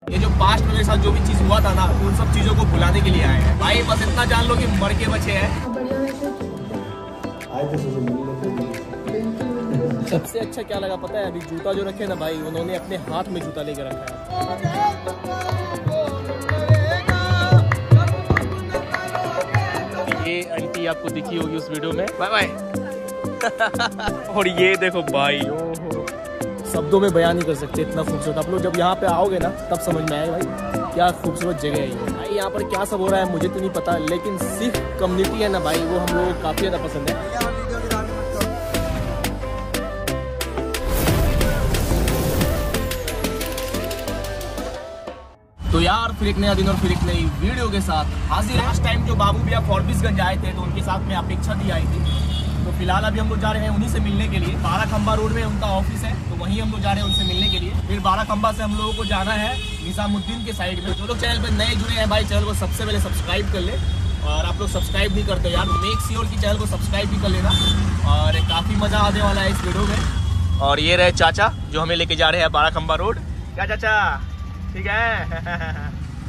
ये जो पास्ट में मेरे साथ जो भी चीज हुआ था ना, उन सब चीजों को भुलाने के लिए आए हैं भाई। बस इतना जान लो कि मर के बचे हैं। सबसे अच्छा क्या लगा पता है? अभी जूता जो रखे ना भाई, उन्होंने अपने हाथ में जूता लेकर रखा है। ये आंटी आपको दिखी होगी उस वीडियो में, बाय बाय। और ये देखो भाई, ओहो, शब्दों में बयान नहीं कर सकते इतना खूबसूरत। आप लोग जब यहाँ पे आओगे ना तब समझ में आएगा भाई क्या खूबसूरत जगह है ये भाई। यहाँ पर क्या सब हो रहा है मुझे तो नहीं पता, लेकिन सिख कम्युनिटी है ना भाई, वो हम लोग को काफ़ी ज़्यादा पसंद है। तो यार फिर एक नया दिन और फिर एक नई वीडियो के साथ हाजिर। लास्ट टाइम जो बाबू भैया फॉरबिसगंज आए थे तो उनके साथ में अपेक्षा दी आई थी। तो फिलहाल अभी हम लोग जा रहे हैं उन्हीं से मिलने के लिए। 12 खंबा रोड में उनका ऑफिस है, तो वहीं हम लोग जा रहे हैं उनसे मिलने के लिए। फिर 12 खंबा से हम लोगों को जाना है निजामुद्दीन के साइड में। जो लोग चैनल पर नए जुड़े हैं भाई, चैनल को सबसे पहले सब्सक्राइब कर ले। और आप लोग सब्सक्राइब नहीं करते यार, मेक श्योर की चैनल को सब्सक्राइब भी कर लेना। और काफ़ी मज़ा आने वाला है इस वीडियो में। और ये रहे चाचा जो हमें लेके जा रहे हैं 12 खंबा रोड। क्या चाचा ठीक है?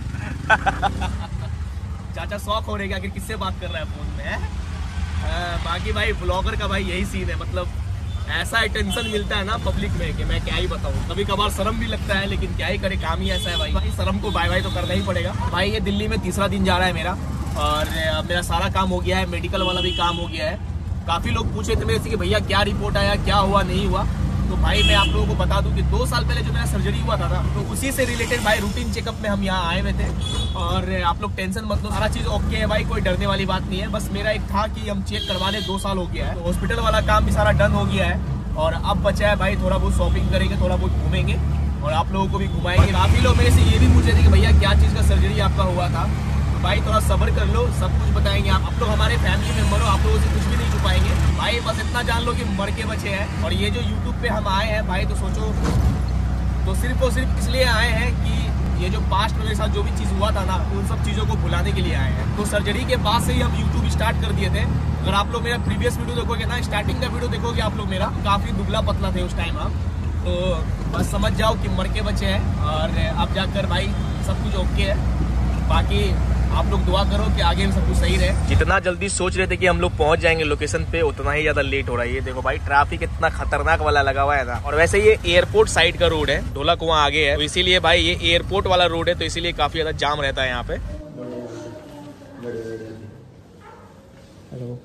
चाचा शौक हो रहे क्या कि किससे बात कर रहा है फोन में? बाकी भाई ब्लॉगर का भाई यही सीन है, मतलब ऐसा अटेंशन मिलता है ना पब्लिक में कि मैं क्या ही बताऊं। कभी कभार शर्म भी लगता है, लेकिन क्या ही करे, काम ही ऐसा है भाई शर्म को बाय बाय तो करना ही पड़ेगा भाई। ये दिल्ली में तीसरा दिन जा रहा है मेरा, और मेरा सारा काम हो गया है, मेडिकल वाला भी काम हो गया है। काफ़ी लोग पूछे थे मेरे से कि भैया क्या रिपोर्ट आया, क्या हुआ नहीं हुआ। तो भाई मैं आप लोगों को बता दूं कि 2 साल पहले जो मेरा सर्जरी हुआ था ना, तो उसी से रिलेटेड भाई रूटीन चेकअप में हम यहाँ आए हुए थे। और आप लोग टेंशन मत लो, सारा चीज़ ओके है भाई, कोई डरने वाली बात नहीं है। बस मेरा एक था कि हम चेक करवाने 2 साल हो गया है, तो हॉस्पिटल वाला काम भी सारा डन हो गया है। और अब बचा है भाई थोड़ा बहुत शॉपिंग करेंगे, थोड़ा बहुत घूमेंगे और आप लोगों को भी घुमाएंगे। काफ़ी लोग मेरे से ये भी पूछे थे कि भैया क्या चीज़ का सर्जरी आपका हुआ था। तो भाई थोड़ा सब्र कर लो, सब कुछ बताएंगे। आप लोग हमारे फैमिली मेम्बर हो, आप लोगों से कुछ भी नहीं छुपाएंगे भाई। बस इतना जान लो कि मर के बचे हैं। और ये जो यूट्यूब पे हम आए हैं भाई, तो सोचो तो सिर्फ और सिर्फ इसलिए आए हैं कि ये जो पास्ट में मेरे साथ जो भी चीज़ हुआ था ना, उन सब चीज़ों को भुलाने के लिए आए हैं। तो सर्जरी के बाद से ही हम यूट्यूब स्टार्ट कर दिए थे। अगर आप लोग मेरा प्रीवियस वीडियो देखोगे ना, स्टार्टिंग का वीडियो देखोगे आप लोग मेरा, काफ़ी दुबला पतला थे उस टाइम आप। तो बस समझ जाओ कि मर के बचे हैं। और अब जाकर भाई सब कुछ ओके है। बाकी आप लोग दुआ करो कि आगे में सब कुछ सही रहे। जितना जल्दी सोच रहे थे कि हम लोग पहुंच जाएंगे लोकेशन पे, उतना ही ज्यादा लेट हो रहा है। ये देखो भाई ट्रैफिक इतना खतरनाक वाला लगा हुआ है ना। और वैसे ये एयरपोर्ट साइड का रोड है, ढोला कुआं आगे है, तो इसीलिए भाई ये एयरपोर्ट वाला रोड है, तो इसीलिए काफी ज्यादा जाम रहता है यहाँ पे। हेलो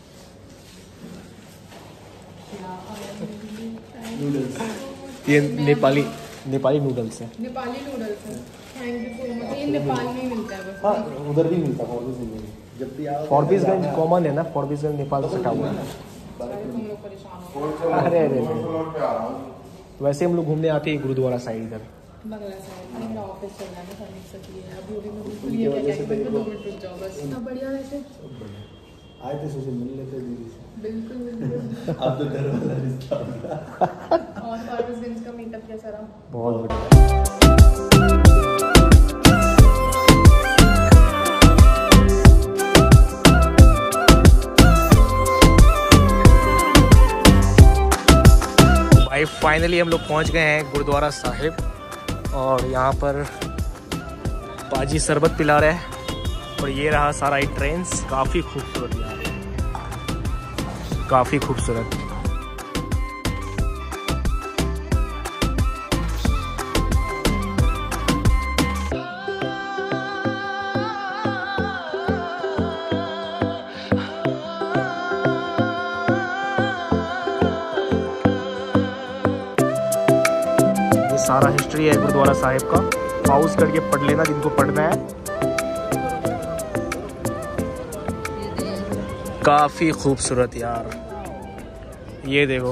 ये नेपाली नूडल्स है। नेपाली नूडल्स है। Thank you so much. ये नेपाल में ही मिलता है बस। हाँ, उधर भी मिलता है जब भी आओ। फॉरबिसगंज कॉमन है ना, फॉरबिसगंज नेपाल से सटा हुआ है। हम लोग परेशान हो अरे वैसे हम लोग घूमने आते हैं गुरुद्वारा साइड इधर। बंगला साइड मेरा ऑफिस चल रहा है ना, सर्विस सकी है अभी भी। मैं बिल्कुल ये क्या कि मैं 2 मिनट रुक जाओ बस। इतना बढ़िया वैसे आए थे, सोचे मिल लेते दीदी से। बिल्कुल अब तो घर वाला रिश्ता होगा। और फॉरबिसगंज का मीटअप कैसा रहा? बहुत बढ़िया। भाई फाइनली हम लोग पहुंच गए हैं गुरुद्वारा साहिब। और यहाँ पर पाजी शरबत पिला रहे हैं। और ये रहा सारा एंट्रेंस, काफ़ी खूबसूरत यार, काफ़ी खूबसूरत। सारा हिस्ट्री है गुरुद्वारा साहिब का, पाउज करके पढ़ लेना जिनको पढ़ना है। काफी खूबसूरत यार, ये देखो,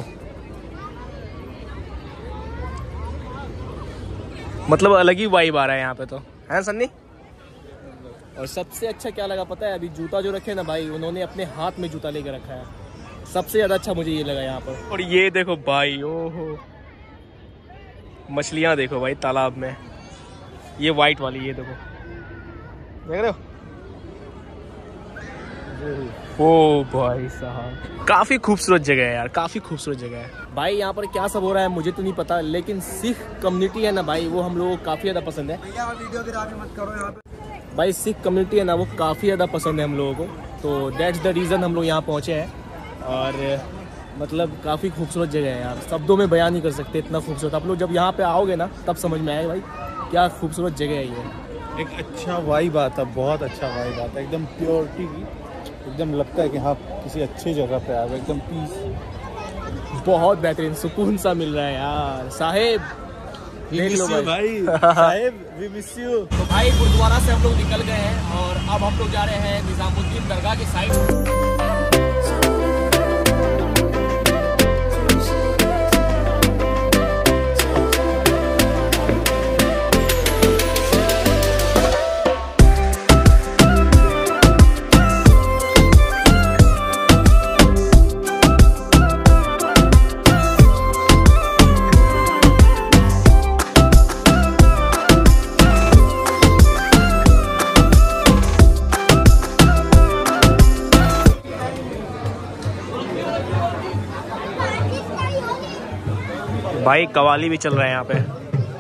मतलब अलग ही वाइब आ रहा है यहाँ पे तो, है सन्नी? और सबसे अच्छा क्या लगा पता है? अभी जूता जो रखे ना भाई, उन्होंने अपने हाथ में जूता लेके रखा है। सबसे ज्यादा अच्छा मुझे ये लगा यहाँ पर। और ये देखो भाई, ओहो मछलियाँ देखो भाई तालाब में, ये वाइट वाली, ये देखो, देख रहे हो? ओ भाई साहब, काफी खूबसूरत जगह है यार, काफी खूबसूरत जगह है भाई। यहाँ पर क्या सब हो रहा है मुझे तो नहीं पता, लेकिन सिख कम्युनिटी है ना भाई, वो हम लोगों को काफी ज्यादा पसंद है। वीडियो गिराने मत करो यहाँ पे भाई, सिख कम्युनिटी है ना, वो काफी ज्यादा पसंद है हम लोगों को, तो दैट्स द रीजन हम लोग यहाँ पहुँचे हैं। और मतलब काफी खूबसूरत जगह है यार, शब्दों में बयान नहीं कर सकते इतना खूबसूरत। आप लोग जब यहाँ पे आओगे ना तब समझ में आएगा भाई क्या खूबसूरत जगह है ये। एक अच्छा वाइब आता है, बहुत अच्छा वाइब आता है, एकदम प्योरिटी की, एकदम लगता है कि हाँ किसी अच्छी जगह पे आ गए, एकदम पीस, बहुत बेहतरीन सुकून सा मिल रहा है यार साहेब। देख लो भाई साहेब वी मिस यू। तो भाई गुरुद्वारा से हम लोग निकल गए हैं और अब हम लोग जा रहे हैं निजामुद्दीन दरगाह की साइड। भाई कवाली भी चल रहा है यहाँ पे।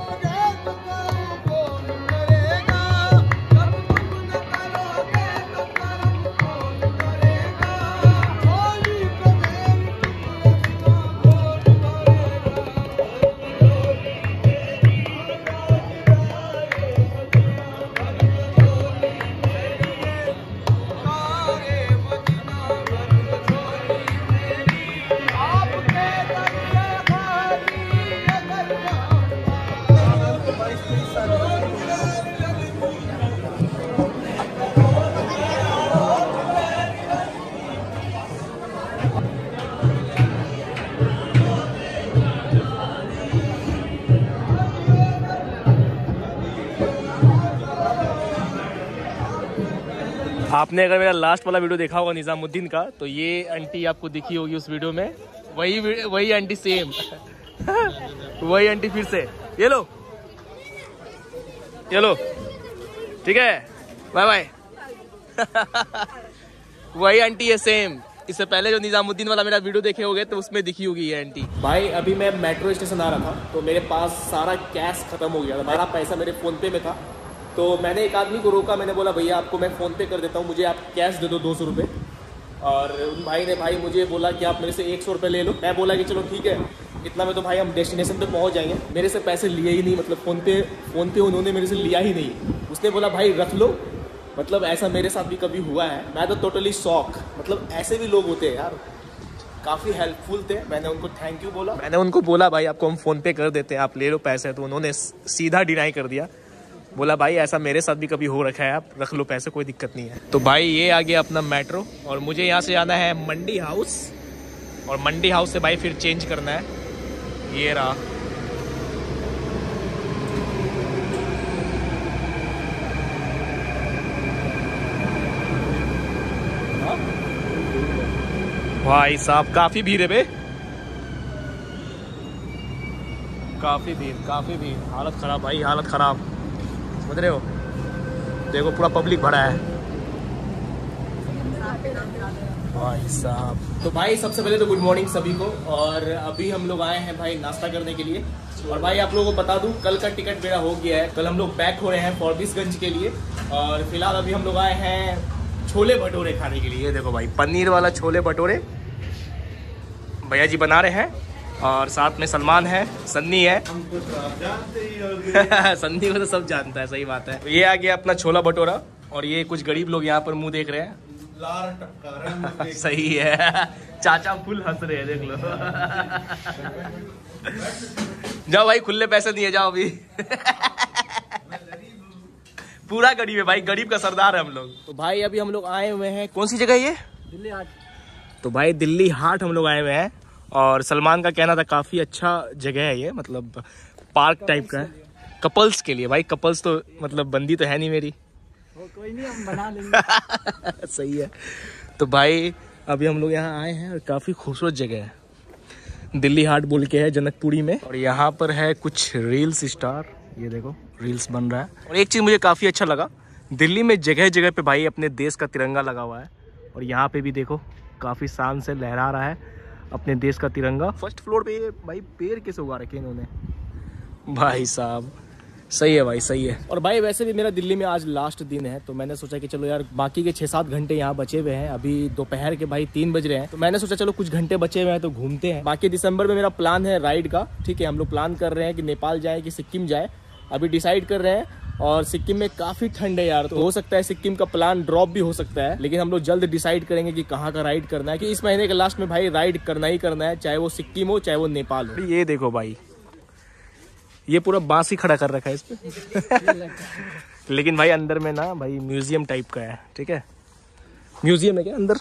आपने अगर मेरा लास्ट वाला वीडियो देखा होगा निजामुद्दीन का, तो ये आंटी आपको दिखी होगी उस वीडियो में, वही आंटी सेम वही आंटी फिर से। ये लो ठीक है, बाय बाय वही आंटी है सेम। इससे पहले जो निजामुद्दीन वाला मेरा वीडियो देखे होगे तो उसमें दिखी होगी ये आंटी। भाई अभी मैं मेट्रो स्टेशन आ रहा था तो मेरे पास सारा कैश खत्म हो गया था, सारा पैसा मेरे फोन पे में था। तो मैंने एक आदमी को रोका, मैंने बोला भैया आपको मैं फ़ोन पे कर देता हूँ, मुझे आप कैश दे दो 200 रुपये। और उन भाई ने भाई मुझे बोला कि आप मेरे से 100 रुपये ले लो। मैं बोला कि चलो ठीक है, इतना में तो भाई हम डेस्टिनेशन पे पहुँच जाएंगे। मेरे से पैसे लिए ही नहीं, मतलब फ़ोन पे उन्होंने मेरे से लिया ही नहीं। उसने बोला भाई रख लो, मतलब ऐसा मेरे साथ भी कभी हुआ है। मैं तो टोटली शॉक, मतलब ऐसे भी लोग होते हैं यार, काफ़ी हेल्पफुल थे। मैंने उनको थैंक यू बोला, मैंने उनको बोला भाई आपको हम फ़ोन पे कर देते हैं, आप ले लो पैसे। तो उन्होंने सीधा डिनाई कर दिया, बोला भाई ऐसा मेरे साथ भी कभी हो रखा है, आप रख लो पैसे, कोई दिक्कत नहीं है। तो भाई ये आ गया अपना मेट्रो और मुझे यहाँ से जाना है मंडी हाउस, और मंडी हाउस से भाई फिर चेंज करना है। ये रहा भाई साहब, काफी भीड़ है बे, काफी भीड़, हालत खराब भाई, हालत खराब, समझ रहे हो, देखो पूरा पब्लिक भरा है भाई साहब। तो भाई सबसे पहले तो गुड मॉर्निंग सभी को, और अभी हम लोग आए हैं भाई नाश्ता करने के लिए। और भाई आप लोगों को बता दूं, कल का टिकट मेरा हो गया है, कल हम लोग बैक हो रहे हैं फॉरबिसगंज के लिए। और फिलहाल अभी हम लोग आए हैं छोले भटूरे खाने के लिए। ये देखो भाई पनीर वाला छोले भटूरे भैया जी बना रहे हैं, और साथ में सलमान है, सन्नी है हमको तो आप जानते ही होंगे सन्नी को तो सब जानता है, सही बात है। तो ये आ गया अपना छोला भटूरा, और ये कुछ गरीब लोग यहाँ पर मुंह देख रहे हैं, लार टपका रहा है सही है चाचा फुल हंस रहे हैं, देख लो जाओ भाई, खुले पैसे दिए जाओ अभी पूरा गरीब है भाई, गरीब का सरदार है हम लोग। तो भाई अभी हम लोग आए हुए हैं, कौन सी जगह है ये? दिल्ली हाट। तो भाई दिल्ली हाट हम लोग आए हुए हैं, और सलमान का कहना था काफ़ी अच्छा जगह है ये, मतलब पार्क टाइप का है कपल्स के लिए। भाई कपल्स तो मतलब बंदी तो है नहीं मेरी, कोई नहीं हम बना लेंगे सही है। तो भाई अभी हम लोग यहाँ आए हैं और काफ़ी खूबसूरत जगह है, दिल्ली हाट बोल के है जनकपुरी में। और यहाँ पर है कुछ रील्स स्टार, ये देखो रील्स बन रहा है। और एक चीज़ मुझे काफ़ी अच्छा लगा, दिल्ली में जगह जगह पे भाई अपने देश का तिरंगा लगा हुआ है, और यहाँ पे भी देखो काफ़ी शान से लहरा रहा है अपने देश का तिरंगा। फर्स्ट फ्लोर पे ये भाई पेड़ कैसे उगा रखे इन्होंने, भाई साहब सही है भाई, सही है। और भाई वैसे भी मेरा दिल्ली में आज लास्ट दिन है, तो मैंने सोचा कि चलो यार बाकी के 6-7 घंटे यहाँ बचे हुए हैं, अभी दोपहर के भाई 3 बज रहे हैं, तो मैंने सोचा चलो कुछ घंटे बचे हुए हैं तो घूमते हैं। बाकी दिसंबर में मेरा प्लान है राइड का, ठीक है। हम लोग प्लान कर रहे हैं कि नेपाल जाए कि सिक्किम जाए, अभी डिसाइड कर रहे हैं। और सिक्किम में काफ़ी ठंड है यार, तो हो सकता है सिक्किम का प्लान ड्रॉप भी हो सकता है, लेकिन हम लोग जल्द डिसाइड करेंगे कि कहाँ का राइड करना है, कि इस महीने के लास्ट में भाई राइड करना ही करना है, चाहे वो सिक्किम हो चाहे वो नेपाल हो। ये देखो भाई, ये पूरा बांस ही खड़ा कर रखा है इस पे लेकिन भाई अंदर में ना भाई म्यूजियम टाइप का है, ठीक है। म्यूजियम है क्या अंदर?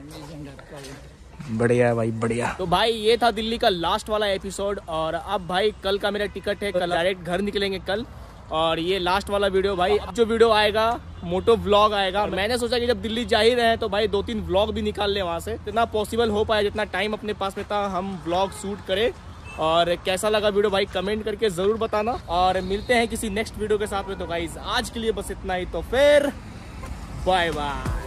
बढ़िया है भाई, बढ़िया। तो भाई ये था दिल्ली का लास्ट वाला एपिसोड, और अब भाई कल का मेरा टिकट है, कल डायरेक्ट घर निकलेंगे कल। और ये लास्ट वाला वीडियो भाई, अब जो वीडियो आएगा मोटो व्लॉग आएगा। मैंने सोचा कि जब दिल्ली जा ही रहे हैं तो भाई 2-3 व्लॉग भी निकाल ले वहाँ से, जितना पॉसिबल हो पाए, जितना टाइम अपने पास में था हम व्लॉग शूट करें। और कैसा लगा वीडियो भाई कमेंट करके ज़रूर बताना, और मिलते हैं किसी नेक्स्ट वीडियो के साथ में। तो गाइस आज के लिए बस इतना ही, तो फिर बाय बाय।